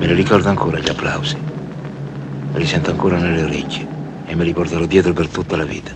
Me li ricordo ancora gli applausi. Me li sento ancora nelle orecchie e me li porterò dietro per tutta la vita.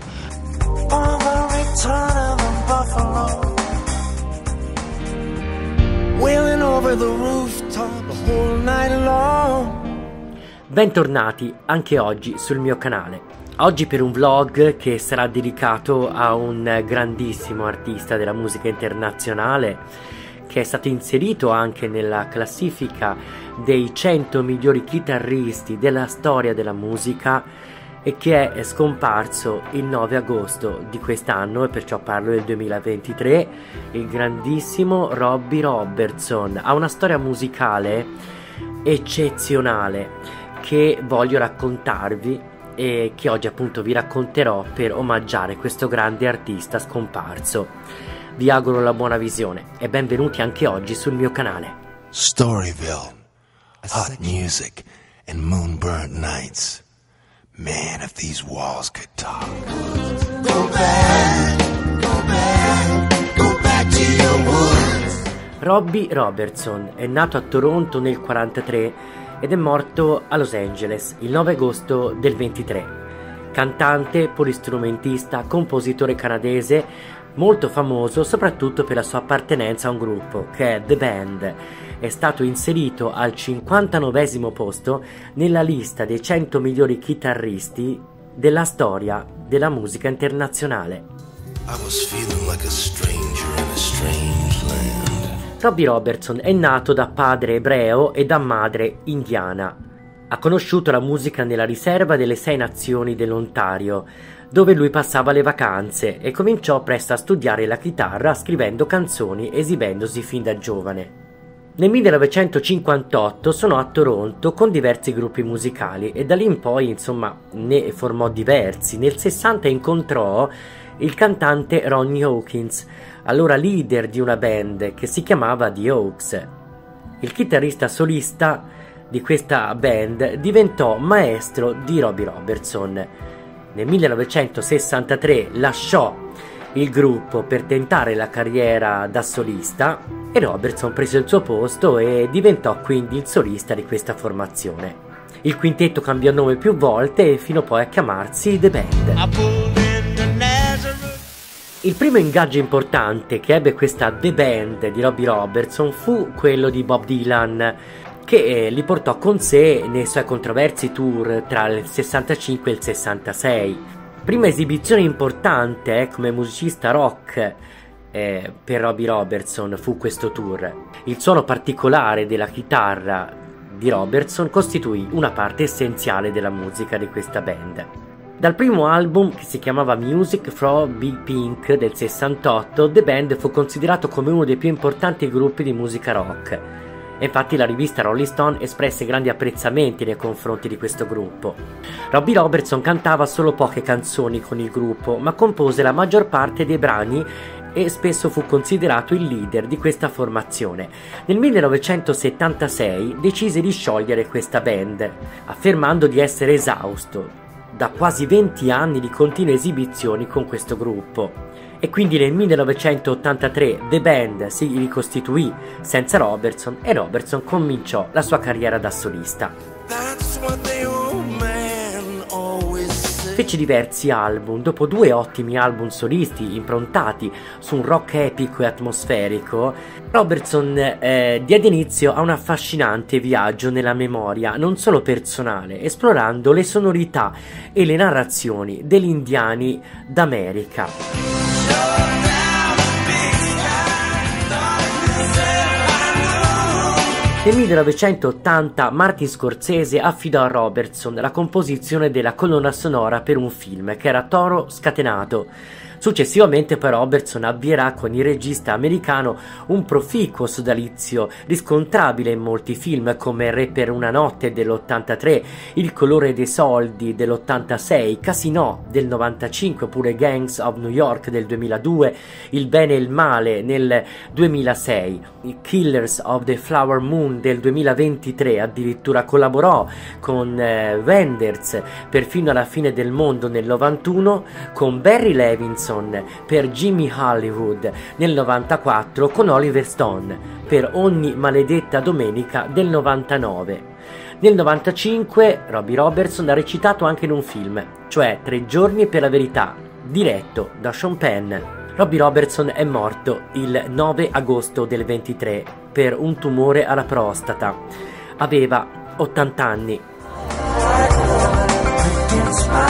Bentornati anche oggi sul mio canale. Oggi per un vlog che sarà dedicato a un grandissimo artista della musica internazionale che è stato inserito anche nella classifica dei 100 migliori chitarristi della storia della musica e che è scomparso il 9 agosto di quest'anno, e perciò parlo del 2023, il grandissimo Robbie Robertson. Ha una storia musicale eccezionale che voglio raccontarvi e che oggi appunto vi racconterò per omaggiare questo grande artista scomparso. Vi auguro la buona visione e benvenuti anche oggi sul mio canale. Storyville, hot music and moonburnt nights. Man, if these walls could talk. Go back to your woods. Robbie Robertson è nato a Toronto nel 1943 ed è morto a Los Angeles il 9 agosto del 23. Cantante, polistrumentista, compositore canadese, molto famoso soprattutto per la sua appartenenza a un gruppo che è The Band. È stato inserito al 59° posto nella lista dei 100 migliori chitarristi della storia della musica internazionale. Robbie Robertson è nato da padre ebreo e da madre indiana. Ha conosciuto la musica nella riserva delle 6 nazioni dell'Ontario, dove lui passava le vacanze, e cominciò presto a studiare la chitarra scrivendo canzoni, esibendosi fin da giovane. Nel 1958 suonò a Toronto con diversi gruppi musicali e da lì in poi insomma ne formò diversi. Nel 60 incontrò il cantante Ronnie Hawkins, allora leader di una band che si chiamava The Oaks. Il chitarrista solista di questa band diventò maestro di Robbie Robertson. Nel 1963 lasciò il gruppo per tentare la carriera da solista e Robertson prese il suo posto e diventò quindi il solista di questa formazione. Il quintetto cambiò nome più volte fino poi a chiamarsi The Band. Il primo ingaggio importante che ebbe questa The Band di Robbie Robertson fu quello di Bob Dylan, che li portò con sé nei suoi controversi tour tra il 65 e il 66. Prima esibizione importante come musicista rock per Robbie Robertson fu questo tour. Il suono particolare della chitarra di Robertson costituì una parte essenziale della musica di questa band. Dal primo album, che si chiamava Music from Big Pink del 68, The Band fu considerato come uno dei più importanti gruppi di musica rock. Infatti la rivista Rolling Stone espresse grandi apprezzamenti nei confronti di questo gruppo. Robbie Robertson cantava solo poche canzoni con il gruppo, ma compose la maggior parte dei brani e spesso fu considerato il leader di questa formazione. Nel 1976 decise di sciogliere questa band, affermando di essere esausto da quasi 20 anni di continue esibizioni con questo gruppo. E quindi nel 1983 The Band si ricostituì senza Robertson e Robertson cominciò la sua carriera da solista. Fece diversi album. Dopo 2 ottimi album solisti improntati su un rock epico e atmosferico, Robertson diede inizio a un affascinante viaggio nella memoria non solo personale, esplorando le sonorità e le narrazioni degli indiani d'America. Nel 1980 Martin Scorsese affidò a Robertson la composizione della colonna sonora per un film che era Toro Scatenato. Successivamente poi Robertson avvierà con il regista americano un proficuo sodalizio riscontrabile in molti film come Re per una notte dell'83, Il colore dei soldi dell'86, Casino del 95 oppure Gangs of New York del 2002, Il bene e il male nel 2006, Killers of the Flower Moon del 2023, addirittura collaborò con Wenders per Fino alla fine del mondo nel 91, con Barry Levinson per Jimmy Hollywood nel 94, con Oliver Stone per Ogni maledetta domenica del 99. Nel 95 Robbie Robertson ha recitato anche in un film, cioè 3 giorni per la verità, diretto da Sean Penn. Robbie Robertson è morto il 9 agosto del 23 per un tumore alla prostata. Aveva 80 anni.